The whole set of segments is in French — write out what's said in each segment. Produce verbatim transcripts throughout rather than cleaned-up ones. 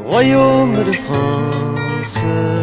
royaume de France.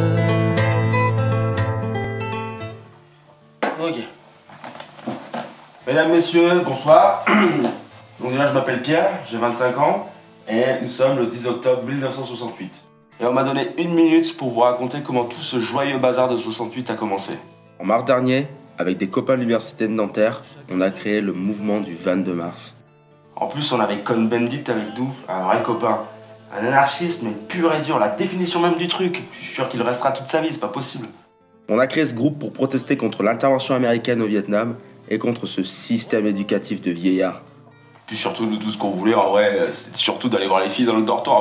Ok. Mesdames, messieurs, bonsoir. Donc déjà, je m'appelle Pierre, j'ai vingt-cinq ans, et nous sommes le dix octobre mille neuf cent soixante-huit. Et on m'a donné une minute pour vous raconter comment tout ce joyeux bazar de soixante-huit a commencé. En mars dernier, avec des copains de l'université de Nanterre, on a créé le mouvement du vingt-deux mars. En plus, on avait Cohn-Bendit avec nous, un vrai copain. Un anarchiste, mais pur et dur, la définition même du truc. Je suis sûr qu'il restera toute sa vie, c'est pas possible. On a créé ce groupe pour protester contre l'intervention américaine au Vietnam et contre ce système éducatif de vieillards. Puis surtout, nous, tout ce qu'on voulait, en vrai, c'était surtout d'aller voir les filles dans le dortoir.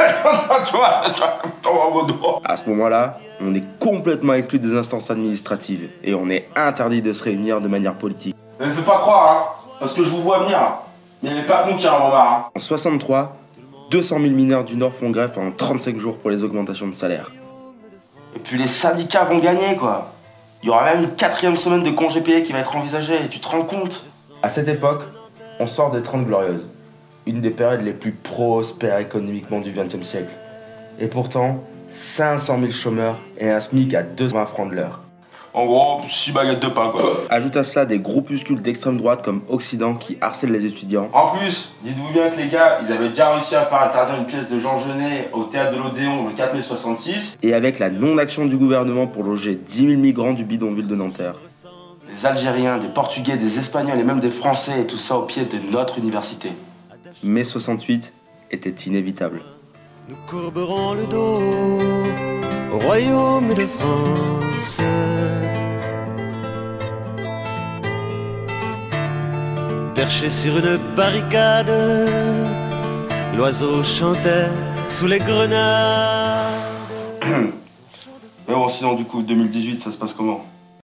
À ce moment-là, on est complètement exclu des instances administratives et on est interdit de se réunir de manière politique. Ne me fais pas croire, hein, parce que je vous vois venir. Il n'y avait pas que nous qui en avons marre. Hein. En soixante-trois, deux cent mille mineurs du Nord font grève pendant trente-cinq jours pour les augmentations de salaire. Et puis les syndicats vont gagner, quoi. Il y aura même une quatrième semaine de congé payé qui va être envisagée, et tu te rends compte? À cette époque, on sort des Trente Glorieuses, une des périodes les plus prospères économiquement du vingtième siècle. Et pourtant, cinq cent mille chômeurs et un SMIC à deux cent vingt francs de l'heure. En gros, six baguettes de pain, quoi. Ajoute à cela des groupuscules d'extrême droite comme Occident qui harcèlent les étudiants. En plus, dites-vous bien que les gars, ils avaient déjà réussi à faire interdire une pièce de Jean Genet au théâtre de l'Odéon le quatre mai soixante-six. Et avec la non-action du gouvernement pour loger dix mille migrants du bidonville de Nanterre. Des Algériens, des Portugais, des Espagnols et même des Français, et tout ça au pied de notre université. Mai soixante-huit était inévitable. Nous courberons le dos au royaume de France. Perché sur une barricade, l'oiseau chantait sous les grenades. Mais bon, sinon du coup, deux mille dix-huit, ça se passe comment?